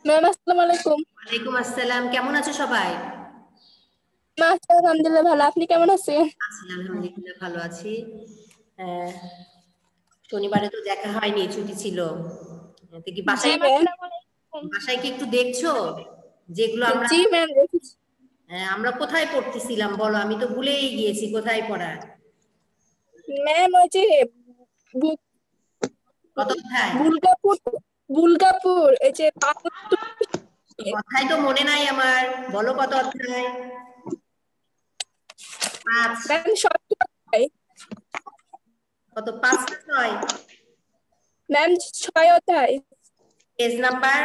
Ma'am আসসালামু আলাইকুম। ওয়ালাইকুম আসসালাম। কেমন আছো সবাই? আলহামদুলিল্লাহ ভালো, আপনি কেমন আছেন? আলহামদুলিল্লাহ ভালো আছি। আহ, শনিবারে তো দেখা হয়নি, ছুটি ছিল। তো কি জি বাসায় ম্যাম। বাসায় কি একটু দেখছো যেগুলো আমরা জি ম্যাম দেখেছি। আমরা কোথায় পড়তেছিলাম বলো, আমি তো ভুলেই গিয়েছি কোথায় পড়া। ম্যাম ওই যে বু- কত অধ্যায়? বুলগাপুর, বুলগাপুর এই যে কথাই তো মনে নাই আমার, বলো কত অধ্যায়? 5। ম্যাম সপ্তাহে কত, 5 না 6? ম্যাম 6 অধ্যায়। Page number?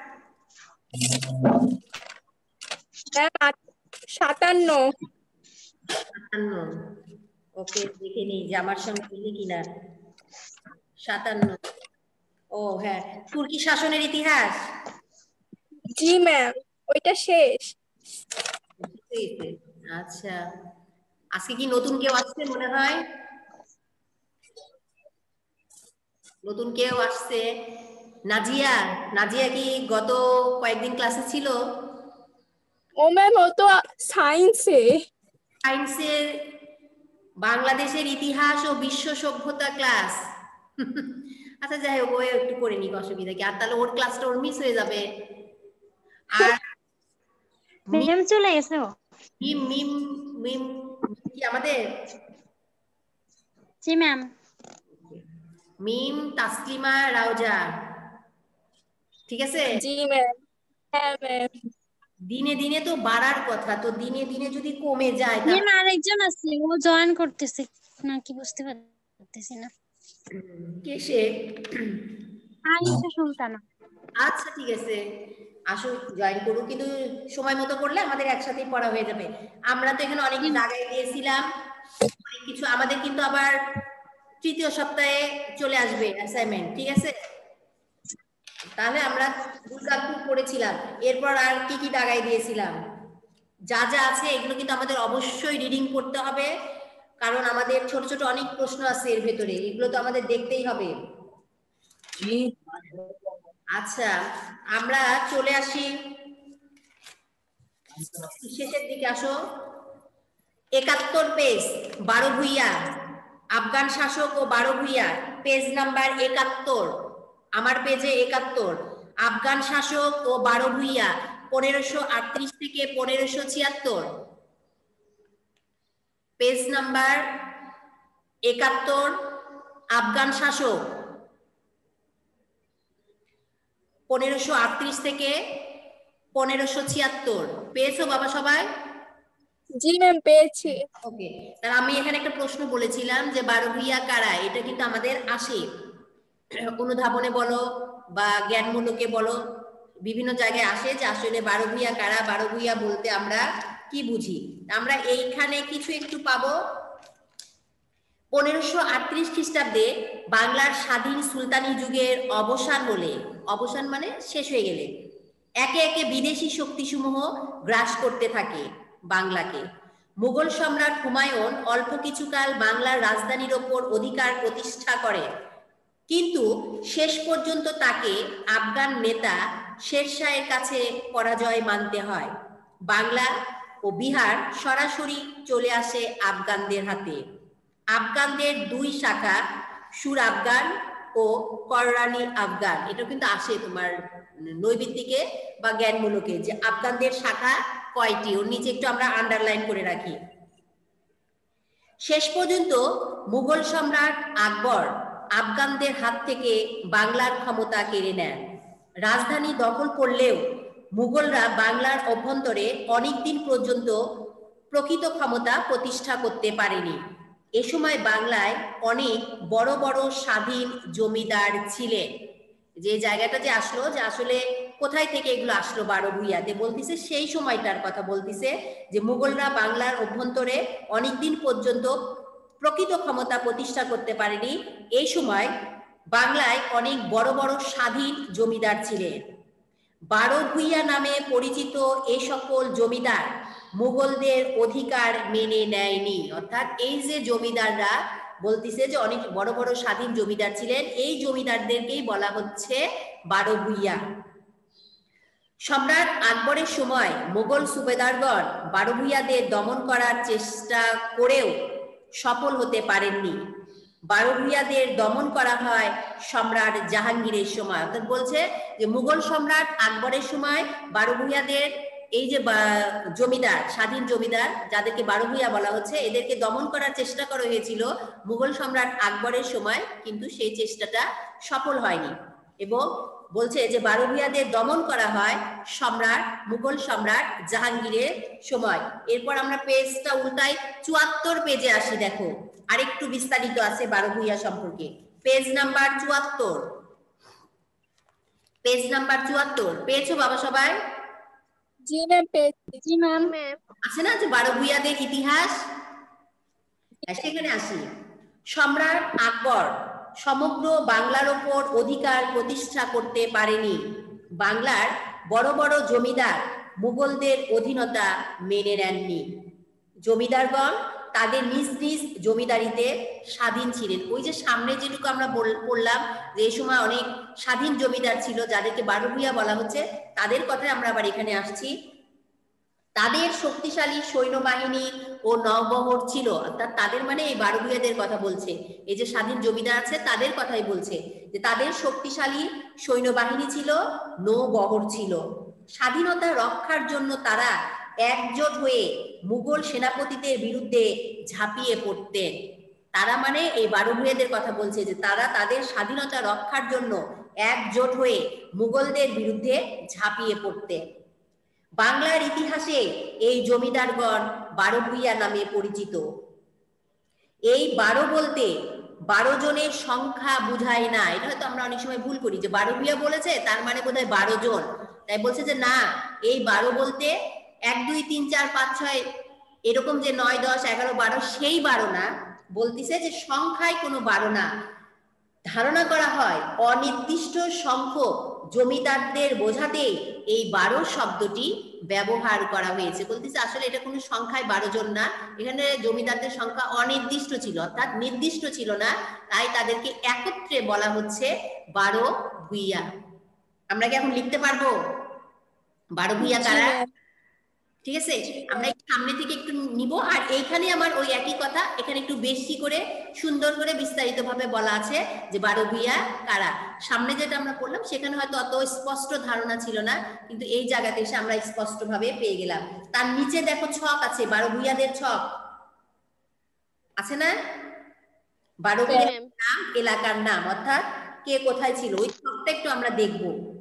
ম্যাম 57। 57। ওকে, দেখে নিই যে আমার সঙ্গে মিলে কিনা। 57। ও হ্যাঁ, তুর্কি শাসনের ইতিহাস। জি ম্যাম ওইটা শেষ। আচ্ছা, আজকে কি নতুন কেউ আসছে মনে হয়? নতুন কেউ আসছে? নাজিয়া, নাজিয়া কি গত কয়েকদিন ক্লাসে ছিল? ও ম্যাম ও তো সায়েন্সে। সায়েন্সের বাংলাদেশের ইতিহাস ও বিশ্ব সভ্যতা ক্লাস। আচ্ছা যাই হোক, ও একটু করে নিক, অসুবিধা কি? আর তাহলে ওর ক্লাসটা ওর মিস হয়ে যাবে। আর ম্যাম চলে গেছে ও। মিম মিম মিম কি আমাদের? জি ম্যাম। মিম তাসলিমা রাউজা, ঠিক আছে? জি ম্যাম। হ্যাঁ ম্যাম। দিনে দিনে তো বাড়ার কথা, তো দিনে দিনে যদি কমে যায় ম্যাম তাহলে আরেকজন আছে, ও জয়েন করতেছে নাকি বুঝতে পারতেছি না। কে সে? আয়েশা সুলতানা। আচ্ছা ঠিক আছে, আসো জয়েন করুক, কিন্তু সময় মতো করলে আমাদের একসাথেই পড়া হয়ে যাবে। আমরা তো এখানে অনেক জায়গায় দিয়েছিলাম অনেক কিছু, আমাদের কিন্তু আবার তৃতীয় সপ্তাহে চলে আসবে অ্যাসাইনমেন্ট, ঠিক আছে? তাহলে আমরা দুর্গাপুর পড়েছিলাম, এরপর আর কি কি দাগাই দিয়েছিলাম, যা যা আছে এগুলো কিন্তু আমাদের অবশ্যই রিডিং করতে হবে, কারণ আমাদের ছোট ছোট অনেক প্রশ্ন আছে এর ভেতরে, এগুলো তো আমাদের দেখতেই হবে। আচ্ছা, আমরা চলে আসি শেষের দিকে, আসো। 71 পেজ, 12 ভুইয়া, আফগান শাসক ও 12 ভুইয়া, পেজ নাম্বার 71। আমার পেজে 71। আফগান শাসক ও 12 ভুইয়া, 1538 থেকে 1576, পেজ নাম্বার 71। আফগান শাসক 1538 থেকে 1576, পেয়েছো বাবা সবাই? জি ম্যাম পেয়েছি। ওকে, তাহলে আমি এখানে একটা প্রশ্ন বলেছিলাম যে 12 ভুইয়া কারা, এটা কিন্তু আমাদের আসে অনুধাবনে বলো বা জ্ঞানমূলকে বলো, বিভিন্ন জায়গায় আসে যে আসলে 12 ভুইয়া কারা, 12 ভুইয়া বলতে আমরা কি বুঝি। আমরা এইখানে কিছু একটু পাবো। 1538 খ্রিস্টাব্দে বাংলার স্বাধীন সুলতানি যুগের অবসান হলে, অবসান মানে শেষ হয়ে গেলে, একে একে বিদেশি শক্তিসমূহ গ্রাস করতে থাকে বাংলাকে। মুঘল সম্রাট হুমায়ুন অল্প কিছুকাল বাংলার রাজধানীর ওপর অধিকার প্রতিষ্ঠা করে, কিন্তু শেষ পর্যন্ত তাকে আফগান নেতা শেরশাহের কাছে পরাজয় মানতে হয়। বাংলা ও বিহার সরাসরি চলে আসে আফগানদের হাতে। আফগানদের দুই শাখা, সুর আফগান ও কররানি আফগান, এটা কিন্তু আসে তোমার নৈবিত্তিকে বা জ্ঞানমূলকে, যে আফগানদের শাখা কয়টি, ওর নিচে একটু আমরা আন্ডারলাইন করে রাখি। শেষ পর্যন্ত মুঘল সম্রাট আকবর আফগানদের হাত থেকে বাংলার ক্ষমতা কেড়ে নেন। রাজধানী দখল করলেও মুঘলরা বাংলার অভ্যন্তরে অনেকদিন পর্যন্ত প্রকৃত ক্ষমতা প্রতিষ্ঠা করতে পারেনি। এ সময় বাংলায় অনেক বড় বড় স্বাধীন জমিদার ছিলেন। যে জায়গাটা যে আসলো, যে আসলে কোথায় থেকে এগুলো আসলো 12 ভুইয়াতে, বলতিছে সেই সময়টার কথা বলতিছে, যে মুঘলরা বাংলার অভ্যন্তরে অনেকদিন পর্যন্ত প্রকৃত ক্ষমতা প্রতিষ্ঠা করতে পারেনি। এই সময় বাংলায় অনেক বড় বড় স্বাধীন জমিদার ছিলেন। 12 ভুইয়া নামে পরিচিত এ সকল জমিদার মুঘলদের অধিকার মেনে নেয়নি। অর্থাৎ এই যে জমিদাররা বলতিছে যে অনেক বড় বড় স্বাধীন জমিদার ছিলেন, এই জমিদারদেরকেই বলা হচ্ছে 12 ভুইয়া। সম্রাট আকবরের সময় মোগল সুবেদারগণ বারভূইয়াদের দমন করার চেষ্টা করেও সফল হতে পারেননি। বারভূইয়াদের দমন করা হয় সম্রাট জাহাঙ্গীরের সময়। অর্থাৎ বলছে যে মুঘল সম্রাট আকবরের সময় বারভূইয়াদের এই যে জমিদার, স্বাধীন জমিদার যাদেরকে বারভূইয়া বলা হচ্ছে, এদেরকে দমন করার চেষ্টা করা হয়েছিল মুঘল সম্রাট আকবরের সময়, কিন্তু সেই চেষ্টাটা সফল হয়নি। এবং বলছে যে বারভূইয়াদের দমন করা হয় মুঘল সম্রাট জাহাঙ্গীরের সময়। এরপর আমরা পেজটা উল্টাই, ৭৪ পেজে আসি। দেখো আরেকটু বিস্তারিত আছে বারভূইয়া সম্পর্কে। পেজ নাম্বার ৭৪, পেজ নাম্বার ৭৪ পেয়েছো বাবা সবাই? জি ম্যাম পেয়েছি। জি ম্যাম। আছে না যে বারভূইয়াদের ইতিহাস? সেখানে আসি। সম্রাট আকবর সমগ্র বাংলার ওপর অধিকার প্রতিষ্ঠা করতে পারেনি। বাংলার বড় বড় জমিদার মুঘলদের অধীনতা মেনে নেননি। জমিদারগণ তাদের নিজ নিজ জমিদারিতে স্বাধীন ছিলেন। ওই যে সামনে যেটুকু আমরা বললাম যে এই সময় অনেক স্বাধীন জমিদার ছিল যাদেরকে বারভূইয়া বলা হচ্ছে, তাদের কথায় আমরা আবার এখানে আসছি। তাদের শক্তিশালী সৈন্যবাহিনী ও নৌবহর ছিল। অর্থাৎ তাদের মানে এই বারভূইয়াদের কথা বলছে, এই যে স্বাধীন জমিদার আছে তাদের কথাই বলছে যে তাদের শক্তিশালী সৈন্যবাহিনী ছিল, নৌবহর ছিল। স্বাধীনতা রক্ষার জন্য তারা একজোট হয়ে মুঘল সেনাপতিদের বিরুদ্ধে ঝাঁপিয়ে পড়তেন। তারা মানে এই বারভূইয়াদের কথা বলছে যে তারা তাদের স্বাধীনতা রক্ষার জন্য একজোট হয়ে মুঘলদের বিরুদ্ধে ঝাঁপিয়ে পড়তেন। বাংলার ইতিহাসে এই জমিদারগণ বারভূইয়া নামে পরিচিত। এই ১২ বলতে ১২ জনের সংখ্যা বুঝায় না। এটা হয়তো আমরা অনেক সময় ভুল করি যে বারভূইয়া বলেছে তার মানে বোধহয় ১২ জন, তাই বলছে যে না, এই ১২ বলতে ১ ২ ৩ ৪ ৫ ৬ এরকম যে ৯ ১০ ১১ ১২ সেই ১২ না, বলতেছে যে সংখ্যায় কোনো ১২ না। ধারণা করা হয় অনির্দিষ্ট সংখ্যক জমিদারদের বোঝাতে এই ১২ শব্দটি ব্যবহার করা হয়েছে। বলতেছে আসলে এটা কোনো সংখ্যায় ১২ জন না, এখানে জমিদারদের সংখ্যা অনির্দিষ্ট ছিল, অর্থাৎ নির্দিষ্ট ছিল না, তাই তাদেরকে একত্রে বলা হচ্ছে বারভূইয়া। আমরা কি এখন লিখতে পারবো বারভূইয়া কারা? ঠিক আছে, আমরা সামনে থেকে একটু নিব। আর এইখানে আমার ওই একই কথা, এখানে একটু বেশি করে সুন্দর করে বিস্তারিত ভাবে বলা আছে যে বারভূইয়া কারা। সামনে যেটা আমরা পড়লাম সেখানে হয়তো অত স্পষ্ট ধারণা ছিল না, কিন্তু এই জায়গাতে এসে আমরা স্পষ্ট ভাবে পেয়ে গেলাম। তার নিচে দেখো ছক আছে, বারভূইয়াদের ছক আছে না? বারভূইয়ার নাম, এলাকার নাম, অর্থাৎ কে কোথায় ছিল, ওই ছকটা একটু আমরা দেখব।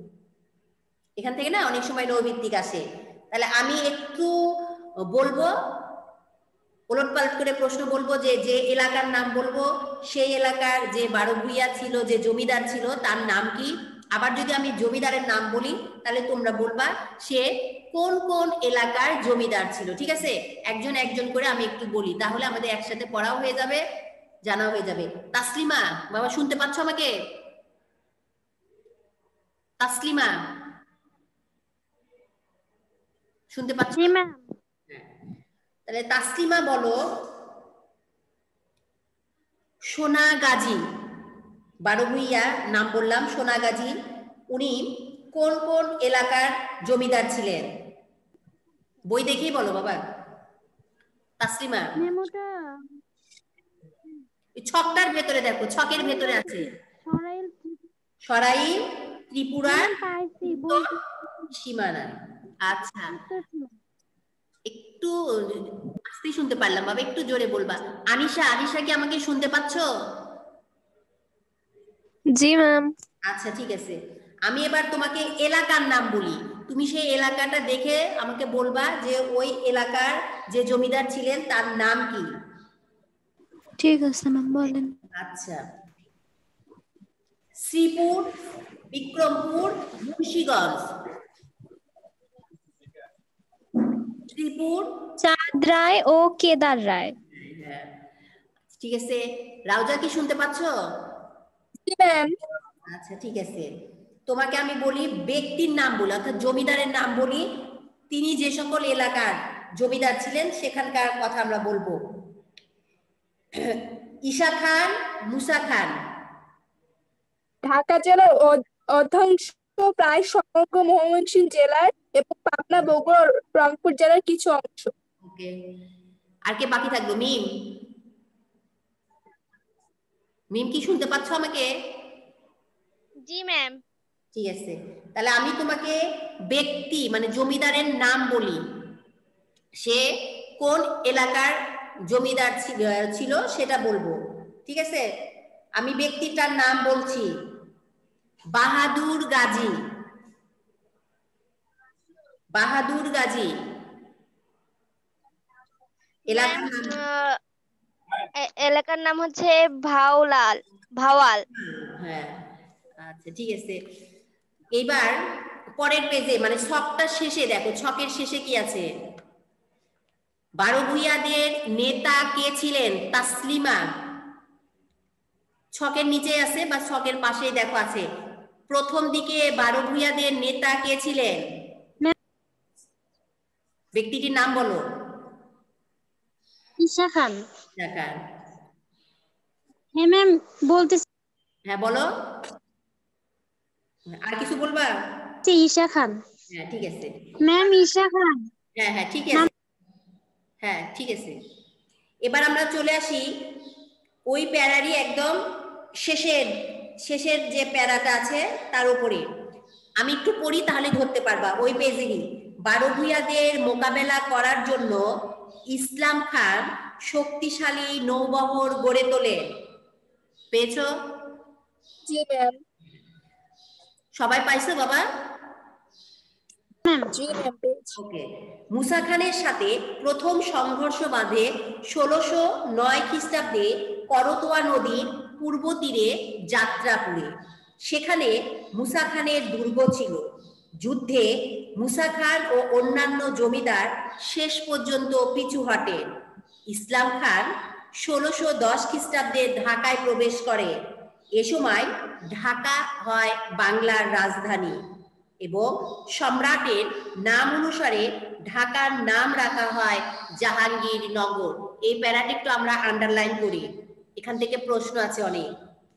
এখান থেকে না অনেক সময় নৈমিত্তিক আসে। তাহলে আমি একটু বলবো, উলটপালট করে প্রশ্ন বলবো, যে যে এলাকার নাম বলবো সেই এলাকার যে বারভূইয়া ছিল, যে জমিদার ছিল তার নাম কি। আবার যদি আমি জমিদারের নাম বলি তাহলে তোমরা বলবা সে কোন কোন এলাকার জমিদার ছিল। ঠিক আছে, একজন একজন করে আমি একটু বলি, তাহলে আমাদের একসাথে পড়াও হয়ে যাবে, জানাও হয়ে যাবে। তাসলিমা বাবা শুনতে পাচ্ছ আমাকে? তাসলিমা শুনতে পাচ্ছ? তাহলে তাসলিমা বলো, সোনাগাজী, বারভূইয়া নাম বললাম সোনাগাজী, উনি কোন কোন এলাকার জমিদার ছিলেন? বই দেখেই বলো বাবা। তাসলিমা ছকটার ভেতরে দেখো, ছকের ভেতরে আছে সরাইল, ত্রিপুরার সীমানায়। আচ্ছা, একটু আস্তে শুনতে পারলাম বাবা, একটু জোরে বলবা। আনিশা, আনিশা কি আমাকে শুনতে পাচ্ছ? জি ম্যাম। আচ্ছা ঠিক আছে, আমি এবার তোমাকে এলাকার নাম বলি, তুমি সেই এলাকাটা দেখে আমাকে বলবা যে ওই এলাকার যে জমিদার ছিলেন তার নাম কি। ঠিক আছে ম্যাম, বলেন। আচ্ছা, শ্রীপুর, বিক্রমপুর, মুন্সিগঞ্জ। শ্রীপুর, চাঁদ রায় ও কেদার রায়। ঠিক আছে, রাউজা কি শুনতে পাচ্ছ? জি ম্যাম। আচ্ছা ঠিক আছে, তোমাকে আমি বলি ব্যক্তির নাম বলি, অর্থাৎ জমিদারের নাম বলি, তিনি যে সকল এলাকার জমিদার ছিলেন সেখানকার কথা আমরা বলবো। ঈশা খান, মুসা খান। ঢাকা জেলার অর্ধাংশ প্রায় ময়মনসিংহ জেলার এবং পাবনা, বগুড়া, রংপুর জেলার কিছু অংশ। ওকে, আর কে বাকি থাকলো? মিম, মিম কি শুনতে পাচ্ছ আমাকে? জি ম্যাম। ঠিক আছে, তাহলে আমি তোমাকে ব্যক্তি মানে জমিদারের নাম বলি, সে কোন এলাকার জমিদার ছিল সেটা বলবো। ঠিক আছে, আমি ব্যক্তিটার নাম বলছি, বাহাদুর গাজী। বাহাদুর গাজী। এলাকার নাম? এলাকার নাম হচ্ছে ভাওয়াল। হ্যাঁ, আচ্ছা ঠিক আছে। এইবার পরের পেজে মানে ছকটার শেষে দেখো, ছকের শেষে কি আছে? 12 ভূঁইয়াদের নেতা কে ছিলেন? তাসলিমা। ছকের নিচে আছে বা ছকের পাশেই দেখো আছে, প্রথম দিকে 12 ভূঁইয়াদের নেতা কে ছিলেন? ব্যক্তিটির নাম বলো। ঈশা খান। ঈশা খান। হ্যাঁ ম্যাম বলতেছি। হ্যাঁ বলো, আর কিছু বলবা? ঈশা খান। হ্যাঁ ঠিক আছে ম্যাম, ঈশা খান। হ্যাঁ হ্যাঁ ঠিক আছে, হ্যাঁ ঠিক আছে। এবার আমরা চলে আসি ওই প্যারারই একদম শেষের যে প্যারাটা আছে তার উপরে। আমি একটু পড়ি তাহলে ধরতে পারবা। ওই পেজেরই 12 ভূঁইয়াদের মোকাবেলা করার জন্য ইসলাম খান শক্তিশালী নৌবহর গড়ে তোলে। পেয়েছো? জি ম্যাম। সবাই পাইছো বাবা? জি ম্যাম পেয়েছি। ওকে। মুসা খানের সাথে প্রথম সংঘর্ষ বাঁধে 1609 খ্রিস্টাব্দে করতোয়া নদীর পূর্ব তীরে যাত্রাপুরে। সেখানে মুসা খানের দুর্গ ছিল। যুদ্ধে মুসা খান ও অন্যান্য জমিদার শেষ পর্যন্ত পিছু হটেন। ইসলাম খান 1610 খ্রিস্টাব্দে ঢাকায় প্রবেশ করে। এ সময় ঢাকা হয় বাংলার রাজধানী এবং সম্রাটের নাম অনুসারে ঢাকার নাম রাখা হয় জাহাঙ্গীরনগর। এই প্যারাটি একটু আমরা আন্ডারলাইন করি, এখান থেকে প্রশ্ন আছে অনেক।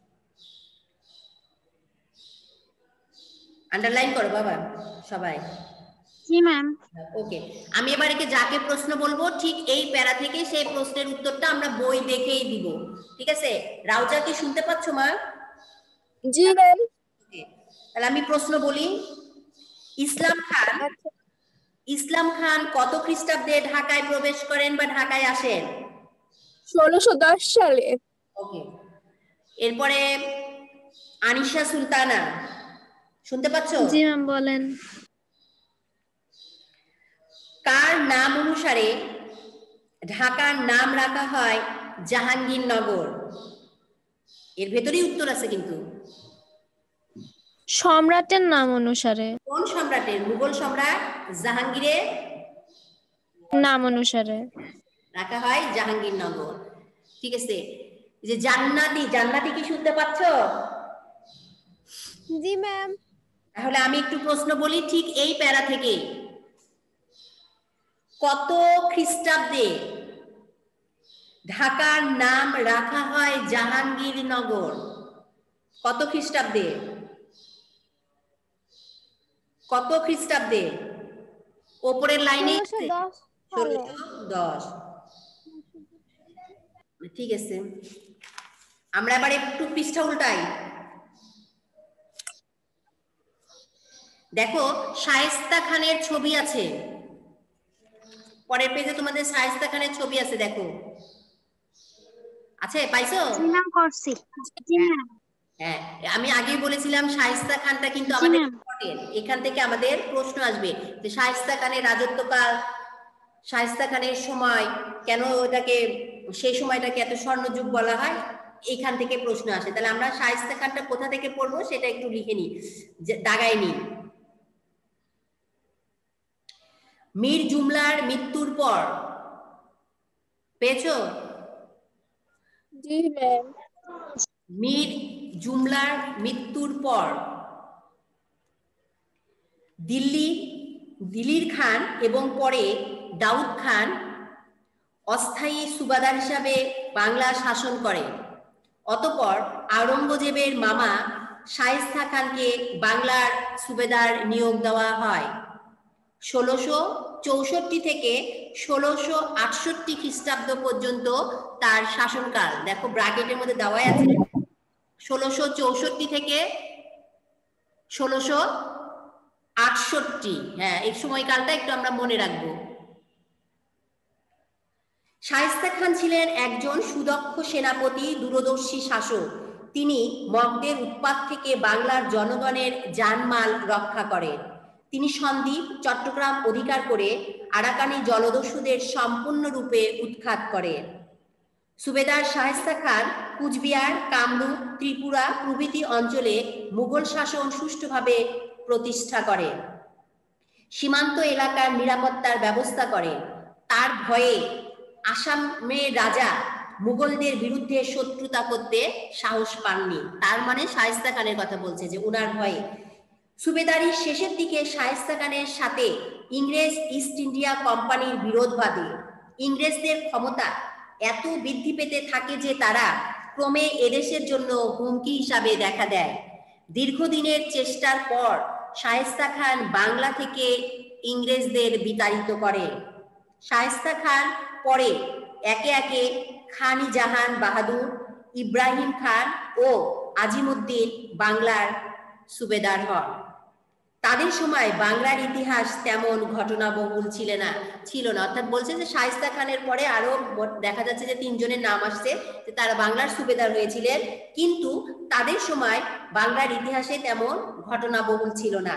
আন্ডারলাইন করো বাবা সবাই। জি ম্যাম। ওকে, আমি এবার একে যাকে প্রশ্ন বলবো ঠিক এই প্যারা থেকে সেই প্রশ্নের উত্তরটা আমরা বই দেখেই দিব। ঠিক আছে? রাউজা কি শুনতে পাচ্ছ মা? জি ম্যাম। তাহলে আমি প্রশ্ন বলি। ইসলাম খান কত খ্রিস্টাব্দে ঢাকায় প্রবেশ করেন বা ঢাকায় আসেন? 1610 সালে। ওকে, এরপরে আনিশা সুলতানা শুনতে পাচ্ছ? জি ম্যাম বলেন। কার নাম অনুসারে ঢাকার নাম রাখা হয় জাহাঙ্গীরনগর? এর ভেতরেই উত্তর আছে কিন্তু। সম্রাটের নাম অনুসারে। কোন সম্রাটের? মুঘল সম্রাট জাহাঙ্গীরের নাম অনুসারে রাখা হয় জাহাঙ্গীরনগর। ঠিক আছে, যে জান্নাতি কি শুনতে পাচ্ছ? জি ম্যাম। তাহলে আমি একটু প্রশ্ন বলি ঠিক এই প্যারা থেকে। কত খ্রিস্টাব্দে ঢাকার নাম রাখা হয় জাহাঙ্গীরনগর? কত খ্রিস্টাব্দে? কত খ্রিস্টাব্দে? ওপরের লাইনে 1610। ঠিক আছে, আমরা এবার একটু পৃষ্ঠা উল্টাই। দেখো শায়েস্তা খানের ছবি আছে, পরের পেজে তোমাদের শায়েস্তা খানের ছবি আছে, দেখো আছে, পাইছো? হ্যাঁ, আমি আগেই বলেছিলাম শায়েস্তা খানটা কিন্তু আমাদের ইম্পর্টেন্ট। এখান থেকে আমাদের প্রশ্ন আসবে যে শায়েস্তা খানের রাজত্বকাল, শায়েস্তা খানের সময় কেন ওটাকে সেই সময়টাকে এত স্বর্ণযুগ বলা হয়, এইখান থেকে প্রশ্ন আসে। তাহলে আমরা শায়েস্তা খানটা কোথা থেকে পড়বো সেটা একটু লিখে নিই, দাগায় নিই। মীর জুমলার মৃত্যুর পর। পেয়েছো? জি ম্যাম। মীর জুমলার মৃত্যুর পর দিল্লির খান এবং পরে দাউদ খান অস্থায়ী সুবাদার হিসাবে বাংলা শাসন করে। অতঃপর আওরঙ্গজেবের মামা শায়েস্তা খানকে বাংলার সুবেদার নিয়োগ দেওয়া হয়? 1664 থেকে 1668 খ্রিস্টাব্দ পর্যন্ত তার শাসনকাল। দেখো ব্র্যাকেটের মধ্যে দেওয়া আছে 1664 থেকে 1668। হ্যাঁ, এই সময়কালটা একটু আমরা মনে রাখবো। শায়েস্তা খান ছিলেন একজন সুদক্ষ সেনাপতি, দূরদর্শী শাসক। তিনি মগদের উৎপাত থেকে বাংলার জনগণের জানমাল রক্ষা করেন। তিনি সন্দ্বীপ চট্টগ্রাম অধিকার করে আরাকানি জলদস্যুদের সম্পূর্ণরূপে উৎখাত করেন। সুবেদার শায়েস্তা খান কুচবিহার, কামরূপ, ত্রিপুরা প্রভৃতি অঞ্চলে মুঘল শাসন সুষ্ঠুভাবে প্রতিষ্ঠা করেন। সীমান্ত এলাকার নিরাপত্তার ব্যবস্থা করেন। তার ভয়ে আসামের রাজা মুঘলদের বিরুদ্ধে শত্রুতা করতে সাহস পাননি। তার মানে শায়েস্তা খানের কথা বলছে যে উনার ভয়ে। সুবেদারির শেষের দিকে শায়েস্তা খানের সাথে ইংরেজ ইস্ট ইন্ডিয়া কোম্পানির বিরোধ বাধে। ইংরেজদের ক্ষমতা এত বৃদ্ধি পেতে থাকে যে তারা ক্রমে এদেশের জন্য হুমকি হিসাবে দেখা দেয়। দীর্ঘদিনের চেষ্টার পর শায়েস্তা খান বাংলা থেকে ইংরেজদের বিতাড়িত করে। শায়েস্তা খান পরে একে একে খান জাহান বাহাদুর, ইব্রাহিম খান ও আজিমুদ্দিন বাংলার সুবেদার হন। তাদের সময় বাংলার ইতিহাস তেমন ঘটনাবহুল ছিল না। অর্থাৎ বলছে যে শায়েস্তা খানের পরে আরো দেখা যাচ্ছে যে 3 জনের নাম আসছে যে তারা বাংলার সুবেদার হয়েছিলেন, কিন্তু তাদের সময় বাংলার ইতিহাসে তেমন ঘটনাবহুল ছিল না।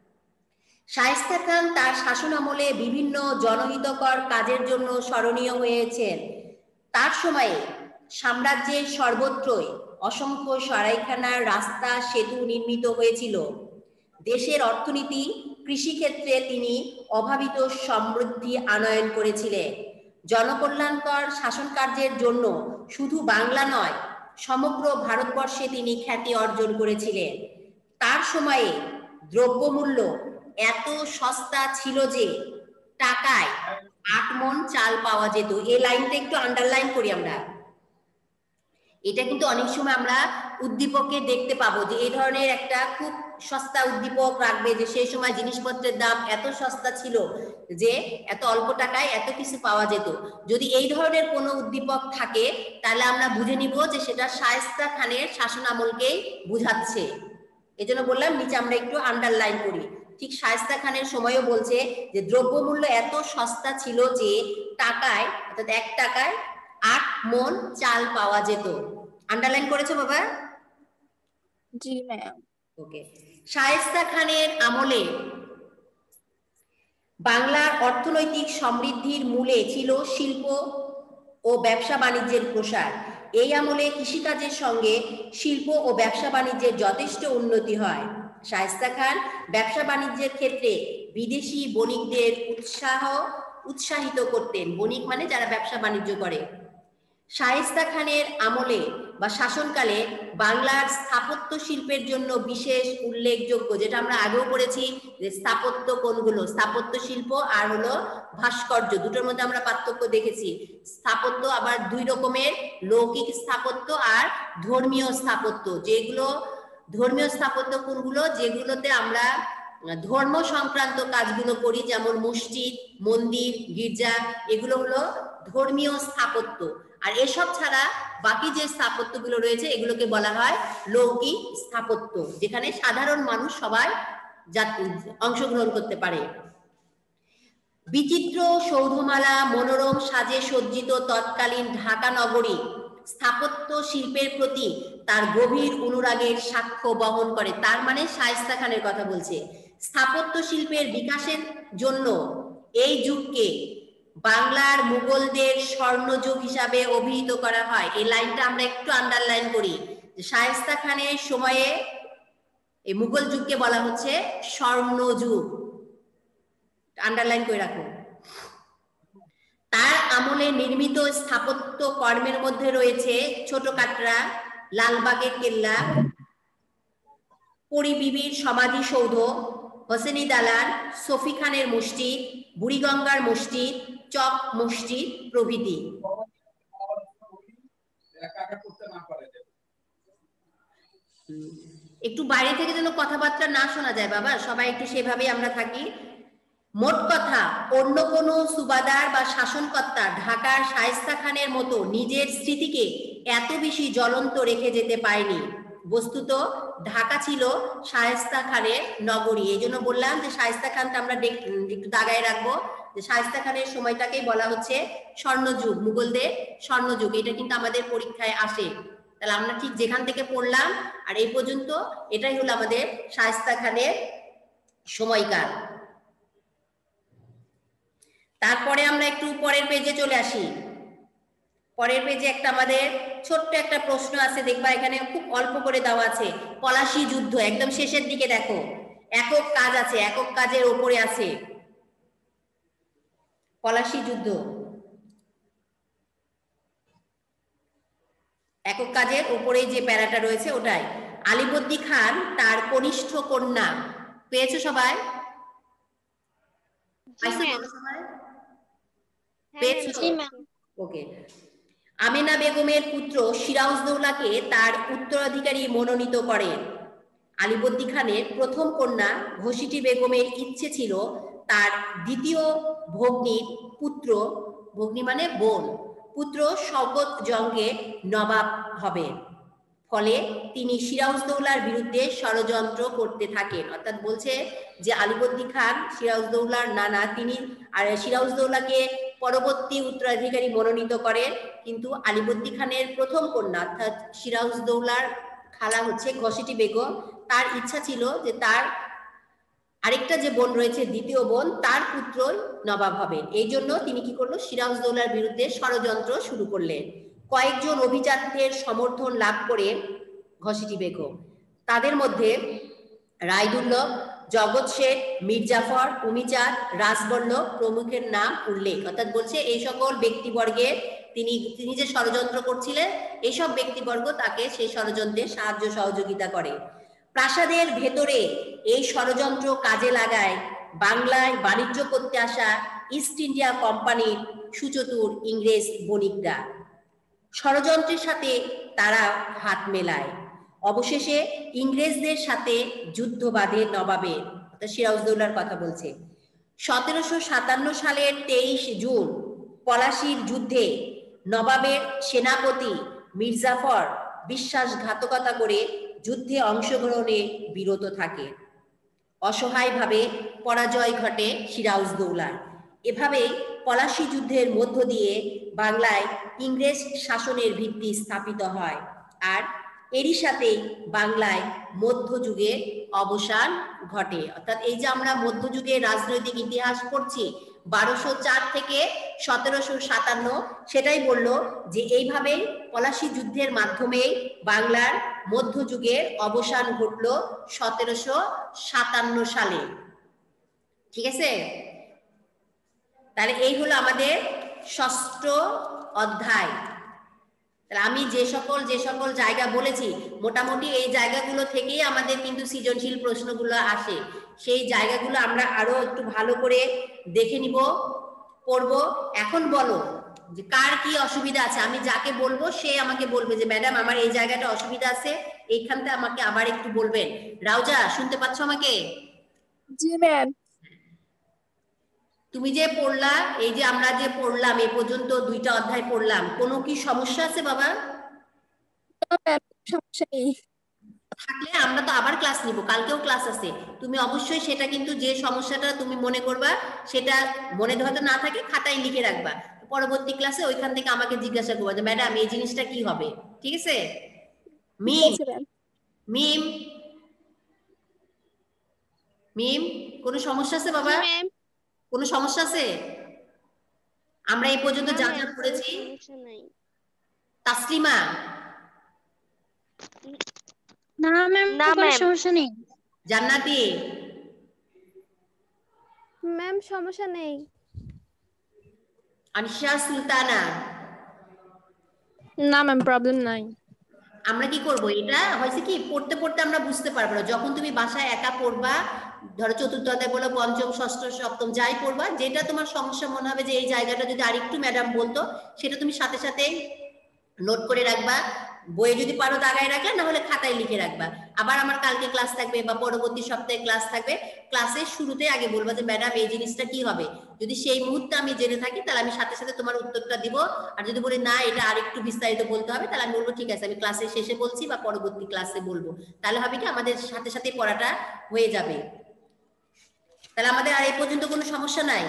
শায়েস্তা খান তার শাসন আমলে বিভিন্ন জনহিতকর কাজের জন্য স্মরণীয় হয়েছেন। তার সময়ে সাম্রাজ্যের সর্বত্রই অসংখ্য সরাইখানা, রাস্তা, সেতু নির্মিত হয়েছিল। দেশের অর্থনীতি, কৃষিক্ষেত্রে তিনি অভাবিত সমৃদ্ধি আনয়ন করেছিলেন। জনকল্যাণকর শাসন কার্যের জন্য শুধু বাংলা নয়, সমগ্র ভারতবর্ষে তিনি খ্যাতি অর্জন করেছিলেন। তার সময়ে দ্রব্যমূল্য এত সস্তা ছিল যে টাকায় 8 মণ চাল পাওয়া যেত। এই লাইনটা একটু আন্ডারলাইন করি আমরা। এটা কিন্তু অনেক সময় আমরা উদ্দীপকে দেখতে পাবো যে এই ধরনের একটা খুব সস্তা উদ্দীপক রাখবে যে সেই সময় জিনিসপত্রের দাম এত সস্তা ছিল যে এত অল্প টাকায় এত কিছু পাওয়া যেত। যদি এই ধরনের কোনো উদ্দীপক থাকে তাহলে আমরা বুঝে নিব যে সেটা শায়েস্তা খানের শাসন আমলকেই বুঝাচ্ছে। এজন্য বললাম নিচে আমরা একটু আন্ডারলাইন করি। ঠিক শায়েস্তা খানের সময়ও বলছে যে দ্রব্যমূল্য এত সস্তা ছিল যে টাকায়, অর্থাৎ 1 টাকায় 8 মণ চাল পাওয়া যেত। আন্ডারলাইন করেছো বাবা? জি ম্যাম। ওকে। শায়েস্তা খানের আমলে বাংলার অর্থনৈতিক সমৃদ্ধির মূলে ছিল শিল্প ও ব্যবসা বাণিজ্যের প্রসার। এই আমলে কৃষিকাজের সঙ্গে শিল্প ও ব্যবসা বাণিজ্যের যথেষ্ট উন্নতি হয়। শায়েস্তা খান ব্যবসা বাণিজ্যের ক্ষেত্রে বিদেশি বণিকদের উৎসাহিত করতেন। বণিক মানে যারা ব্যবসা বাণিজ্য করে। শায়েস্তা খানের আমলে বা শাসনকালে বাংলার স্থাপত্য শিল্পের জন্য বিশেষ উল্লেখযোগ্য, যেটা আমরা আগেও পড়েছি যে স্থাপত্য কোনগুলো, স্থাপত্য শিল্প আর হলো ভাস্কর্য, দুটোর মধ্যে আমরা পার্থক্য দেখেছি। স্থাপত্য আবার 2 রকমের, লৌকিক স্থাপত্য আর ধর্মীয় স্থাপত্য। যেগুলো ধর্মীয় স্থাপত্য কোনগুলো, যেগুলোতে আমরা ধর্ম সংক্রান্ত কাজগুলো করি, যেমন মসজিদ, মন্দির, গির্জা, এগুলো হলো ধর্মীয় স্থাপত্য। আর এসব ছাড়া বাকি যে স্থাপত্যগুলো রয়েছে এগুলোকে বলা হয় লৌকিক স্থাপত্য, যেখানে সাধারণ মানুষ সবাই অংশগ্রহণ করতে পারে। বিচিত্র সৌধমালা, মনোরম সাজে সজ্জিত তৎকালীন ঢাকা নগরী স্থাপত্য শিল্পের প্রতি তার গভীর অনুরাগের সাক্ষ্য বহন করে। তার মানে শায়েস্তা খানের কথা বলছে। স্থাপত্য শিল্পের বিকাশের জন্য এই যুগকে বাংলার মুঘলদের স্বর্ণযুগ হিসাবে অভিহিত করা হয়। এই লাইনটা আমরা একটু আন্ডারলাইন করি যে শায়েস্তা খানের সময়ে এই মুঘল যুগকে বলা হচ্ছে স্বর্ণযুগ। আন্ডারলাইন করে রাখুন। তার আমলে নির্মিত স্থাপত্য কর্মের মধ্যে রয়েছে ছোট কাটরা, লালবাগের কেল্লা, পরী বিবির সমাধিসৌধ, হোসেনি দালান, সফি খানের মসজিদ, বুড়িগঙ্গার মসজিদ, চক মসজিদ প্রভৃতি। একটু বাইরে থেকে যেন কথাবার্তা না শোনা যায় বাবা, সবাই একটু সেভাবেই আমরা থাকি। মোট কথা, অন্য কোনো সুবাদার বা শাসনকর্তা ঢাকার শায়েস্তা খানের মতো নিজের স্মৃতিকে এত বেশি জ্বলন্ত রেখে যেতে পারেনি। বস্তুত ঢাকা ছিল শায়েস্তা খানের নগরী। এই জন্য বললাম যে শায়েস্তা খানটা আমরা একটু দাগায় রাখবো, যে শায়েস্তা খানের সময়টাকেই বলা হচ্ছে স্বর্ণযুগ, মুঘলদের স্বর্ণযুগ। এটা কিন্তু আমাদের পরীক্ষায় আসে। তাহলে আমরা ঠিক যেখান থেকে পড়লাম আর এই পর্যন্ত, এটাই হলো আমাদের শায়েস্তা খানের সময়কাল। তারপরে আমরা একটু পরের পেজে চলে আসি। পরের পেজে একটা আমাদের ছোট্ট একটা প্রশ্ন আছে, দেখবা এখানে খুব অল্প করে দেওয়া আছে। পলাশী যুদ্ধ একদম শেষের দিকে দেখো, একক কাজ আছে, একক কাজের ওপরে আছে পলাশী যুদ্ধ। একক কাজের উপরে যে প্যারাটা রয়েছে ওটাই। আলীবর্দী খান তার কনিষ্ঠ কন্যা, পেয়েছো সবাই? ওকে। আমেনা বেগমের পুত্র সিরাজদৌলাকে তার উত্তরাধিকারী মনোনীত করেন। আলীবর্দী খানের প্রথম কন্যা ঘসিটি বেগমের ইচ্ছে ছিল তার দ্বিতীয় ভগ্নীর পুত্র, ভগ্নী মানে বোন, পুত্র শওকত জঙ্গে নবাব হবে। ফলে তিনি সিরাজদৌলার বিরুদ্ধে ষড়যন্ত্র করতে থাকেন। অর্থাৎ বলছে যে আলীবর্দী খান সিরাজদৌলার নানা, তিনি আর সিরাজদৌলাকে পরবর্তী উত্তরাধিকারী মনোনীত করেন, কিন্তু আলীবর্দী খানের প্রথম কন্যা অর্থাৎ সিরাজদৌলার খালা হচ্ছে ঘসিটি বেগম, তার ইচ্ছা ছিল যে তার আরেকটা যে বোন রয়েছে দ্বিতীয় বোন, তার পুত্র নবাব হবেন। এই জন্য তিনি কি করলো, সিরাজদৌলার বিরুদ্ধে ষড়যন্ত্র শুরু করলেন। কয়েকজন অভিজাতদের সমর্থন লাভ করে ঘসিটি বেগম, তাদের মধ্যে রায়দুল্লভ, জগৎ শেখ, মির্জাফর, উমিচাঁদ, রাজবল্লভ প্রমুখের নাম উল্লেখ। অর্থাৎ বলছে এই সকল ব্যক্তিবর্গের তিনি যে ষড়যন্ত্র করছিলেন, এইসব ব্যক্তিবর্গ তাকে সেই ষড়যন্ত্রে সাহায্য সহযোগিতা করে। প্রাসাদের ভেতরে এই ষড়যন্ত্র কাজে লাগায় বাংলায় বাণিজ্য করতে আসা ইস্ট ইন্ডিয়া কোম্পানির সুচতুর ইংরেজ বণিকরা। ষড়যন্ত্রের সাথে তারা হাত মেলায়। অবশেষে ইংরেজদের সাথে যুদ্ধ বাঁধে নবাবের, অর্থাৎ সিরাজদৌলার কথা বলছে। 1757 সালের 23 জুন পলাশীর যুদ্ধে নবাবের সেনাপতি মির্জাফর বিশ্বাসঘাতকতা করে যুদ্ধে অংশগ্রহণে বিরত থাকে। অসহায়ভাবে পরাজয় ঘটে সিরাজদৌলার। এভাবে পলাশী যুদ্ধের মধ্য দিয়ে বাংলায় ইংরেজ শাসনের ভিত্তি স্থাপিত হয়, আর এরই সাথে বাংলায় মধ্যযুগের অবসান ঘটে। অর্থাৎ এই যে আমরা মধ্যযুগের রাজনৈতিক ইতিহাস পড়ছি 1204 থেকে 1757, সেটাই বললো যে এইভাবে পলাশী যুদ্ধের মাধ্যমে বাংলার মধ্যযুগের অবসান ঘটলো 1757 সালে। ঠিক আছে, তাহলে এই হলো আমাদের 6ষ্ঠ অধ্যায়। আমি যে সকল জায়গা বলেছি মোটামুটি এই জায়গাগুলো থেকেই আমাদের কিন্তু সৃজনশীল প্রশ্নগুলো আসে। সেই জায়গাগুলো আমরা আরো একটু ভালো করে দেখে নিব, পড়বো। এখন বলো যে কার কি অসুবিধা আছে, আমি যাকে বলবো সে আমাকে বলবে যে ম্যাডাম আমার এই জায়গাটা অসুবিধা আছে, এইখানটা আমাকে আবার একটু বলবেন। রাউজা শুনতে পাচ্ছ আমাকে? জি ম্যাম। তুমি যে পড়লা, এই যে আমরা যে পড়লাম এই পর্যন্ত 2টা অধ্যায় পড়লাম, কোনো কি সমস্যা আছে বাবা? সমস্যা নেই। থাকলে আমরা তো আবার ক্লাস নিব, কালকেও ক্লাস আছে। তুমি অবশ্যই সেটা কিন্তু যে সমস্যাটা তুমি মনে করবা সেটা মনে হয়তো না থাকে খাতায় লিখে রাখবা, পরবর্তী ক্লাসে ওইখান থেকে আমাকে জিজ্ঞাসা করবা যে ম্যাডাম এই জিনিসটা কি হবে। ঠিক আছে? মিম মিম মিম কোনো সমস্যা আছে বাবা? কোনো সমস্যা আছে? আমরা এই পর্যন্ত যা যা পড়েছি। তাসলিমা? না ম্যাম, কোনো সমস্যা নেই। জান্নাতি? ম্যাম সমস্যা নেই। আনিশা সুলতানা? না ম্যাম, প্রবলেম নাই। আমরা কি করব, এটা হয়েছে কি পড়তে পড়তে আমরা বুঝতে পারবো না। যখন তুমি বাসায় একা পড়বা, ধরো 4র্থ অধ্যায় বলো, 5ম, 6ষ্ঠ, 7ম যাই পড়বা, যেটা তোমার সমস্যা মনে হবে যে এই জায়গাটা যদি আরেকটু ম্যাডাম বলতো, সেটা তুমি সাথে সাথে নোট করে রাখবা, বইয়ে যদি পারো দাগায় রাখলে, না হলে খাতায় লিখে রাখবা। আবার আমার কালকে ক্লাস থাকবে বা পরবর্তী সপ্তাহে ক্লাস থাকবে, ক্লাসের শুরুতে আগে বলবা যে ম্যাডাম এই জিনিসটা কি হবে। যদি সেই মুহূর্তে আমি জেনে থাকি তাহলে আমি সাথে সাথে তোমার উত্তরটা দিব। আর যদি বলি না এটা আরেকটু বিস্তারিত বলতে হবে, তাহলে আমি বলবো ঠিক আছে আমি ক্লাসের শেষে বলছি বা পরবর্তী ক্লাসে বলবো। তাহলে হবে কি আমাদের সাথে সাথে পড়াটা হয়ে যাবে। তাহলে আমাদের আর এই পর্যন্ত কোনো সমস্যা নাই?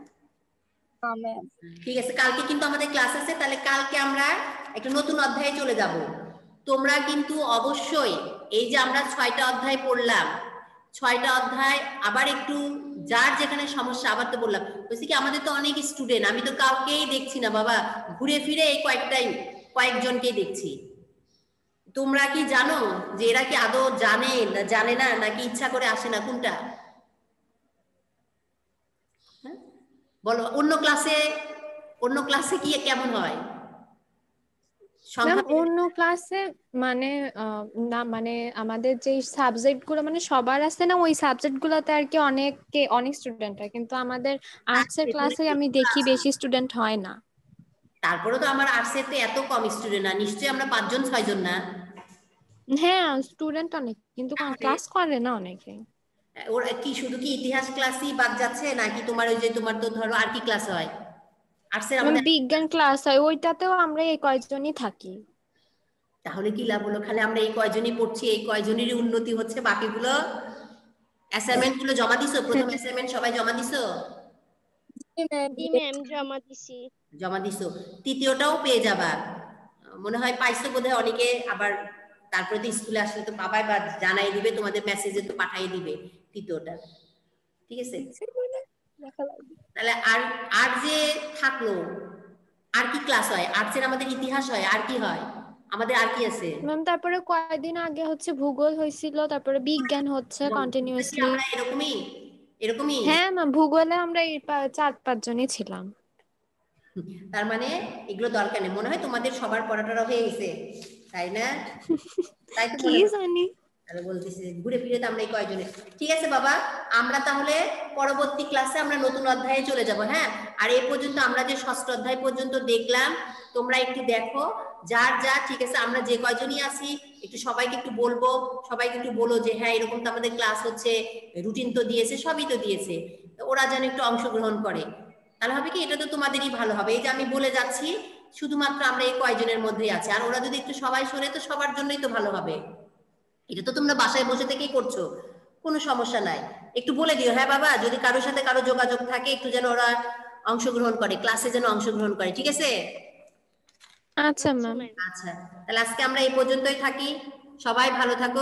ঠিক আছে, কালকে কিন্তু আমাদের ক্লাস আছে। তাহলে কালকে আমরা একটা নতুন অধ্যায়ে চলে যাব। তোমরা কিন্তু অবশ্যই এই যে আমরা 6টা অধ্যায় পড়লাম, 6টা অধ্যায় আবার একটু যার যেখানে সমস্যা, আবার তো বললাম বলছি কি আমাদের তো অনেক স্টুডেন্ট, আমি তো কাউকেই দেখছি না বাবা, ঘুরে ফিরে এই কয়েকজনকেই দেখছি। তোমরা কি জানো যে এরা কি আদৌ জানে না জানে না, নাকি ইচ্ছা করে আসে না, কোনটা বলো? অন্য ক্লাসে কি কেমন হয়? ম্যাম অন্য ক্লাসে মানে না মানে আমাদের যে সাবজেক্ট গুলো মানে সবার আছে না, ওই সাবজেক্ট গুলোতে আর কি অনেক স্টুডেন্ট হয়, কিন্তু আমাদের আর্টস এর ক্লাসে আমি দেখি বেশি স্টুডেন্ট হয় না। তারপরে তো আমার আর্টসের তো এত কম স্টুডেন্ট না, নিশ্চয়ই আমরা 5-6 জন না? হ্যাঁ স্টুডেন্ট অনেক, কিন্তু ক্লাস করে না অনেকে। ওরা কি শুধু কি ইতিহাস ক্লাসই বাদ যাচ্ছে, নাকি তোমার ওই যে তোমার তো ধরো আর কি ক্লাস হয় আর্টসের আমাদের? বিজ্ঞান ক্লাস হয়, ওইটাতেও আমরা এই কয়েকজনই থাকি। তাহলে কি লাভ হলো? খালি আমরা এই কয়জনই পড়ছি, এই কয়জনেরই উন্নতি হচ্ছে, বাকিগুলো অ্যাসাইনমেন্ট গুলো জমা দিছো? প্রথম অ্যাসাইনমেন্ট সবাই জমা দিছো? জি ম্যাম জমা দিছি। জমা দিছো, তৃতীয়টাও পেয়ে যাবা মনে হয়, পাইছো বোধহয় অনেকে। আবার তারপরে তো স্কুলে আসলে তো পাবাই, বা জানাই দিবে তোমাদের মেসেজে তো পাঠাই দিবে তৃতীয়টা। ঠিক আছে, তাহলে আর যে থাকলো, আর কি ক্লাস হয়? আর্টসের আমাদের ইতিহাস হয়, আর কি হয় আমাদের, আর কি আছে ম্যাম? তারপরে কয়েকদিন আগে হচ্ছে ভূগোল হয়েছিল, তারপরে বিজ্ঞান হচ্ছে কন্টিনিউয়াসলি। আমরা এরকমই? হ্যাঁ ম্যাম, ভূগোলে আমরা এই 4-5 জনই ছিলাম। তার মানে এগুলো দরকার নেই, মনে হয় তোমাদের সবার পড়াটা হয়ে গেছে, তাই না? তাই তো কি জানি, তাহলে বলতেছি ঘুরে ফিরে তো আমরা এই কয়জনে। ঠিক আছে বাবা, আমরা তাহলে পরবর্তী ক্লাসে আমরা নতুন অধ্যায়ে চলে যাব। হ্যাঁ, আর এই পর্যন্ত আমরা যে 6ষ্ঠ অধ্যায় পর্যন্ত দেখলাম, তোমরা একটু দেখো যার যা। ঠিক আছে, আমরা যে কয়জনই আছি একটু সবাইকে একটু বলবো, সবাইকে একটু বলো যে হ্যাঁ এরকম তো আমাদের ক্লাস হচ্ছে, রুটিন তো দিয়েছে, সবই তো দিয়েছে, ওরা যেন একটু অংশগ্রহণ করে। তাহলে হবে কি, এটা তো তোমাদেরই ভালো হবে। এই যে আমি বলে যাচ্ছি শুধুমাত্র আমরা এই কয়জনের মধ্যেই আছি, আর ওরা যদি একটু সবাই শোনে তো সবার জন্যই তো ভালো হবে। এটা তো তোমরা বাসায় বসে থেকেই করছো, কোনো সমস্যা নাই। একটু বলে দিও হ্যাঁ বাবা, যদি কারোর সাথে কারো যোগাযোগ থাকে একটু যেন ওরা অংশগ্রহণ করে, ক্লাসে যেন অংশগ্রহণ করে। ঠিক আছে? আচ্ছা ম্যাম। আচ্ছা, তাহলে আজকে আমরা এই পর্যন্তই থাকি। সবাই ভালো থাকো,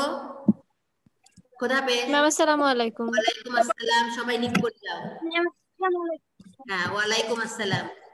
খোদা হাফেজ। ম্যাম আসসালামু আলাইকুম। ওয়ালাইকুম আসসালাম, সবাই নিক করে যাও। হ্যাঁ, ওয়ালাইকুম আসসালাম।